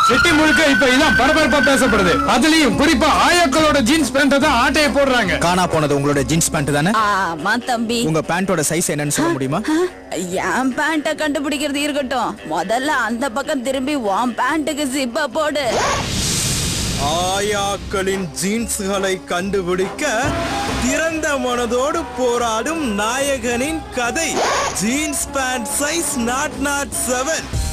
City முழுக்க இப்ப இதான் பரபரப்பா பேசப்படுது. அதுலயும் குறிப்பா ஆயாக்களோட ஜீன்ஸ் பேண்ட் தான் ஆட்டைய போடுறாங்க. காணா போனது உங்களோட ஜீன்ஸ் பேண்ட் தானே? ஆமா தம்பி. உங்க பேண்டோட சைஸ் என்னன்னு சொல்ல முடியுமா? என் பேண்ட கண்டுபிடிக்கிறது இருக்கட்டும், முதல்ல அந்த பக்கம் திரும்பி உன் பேண்ட்டுக்கு ஜிப்ப போடு. ஆயாக்களின் ஜீன்ஸ்களை கண்டுபிடிக்க திறந்த மனதோடு போராடும் நாயகனின் கதை. Jeans pant size 007.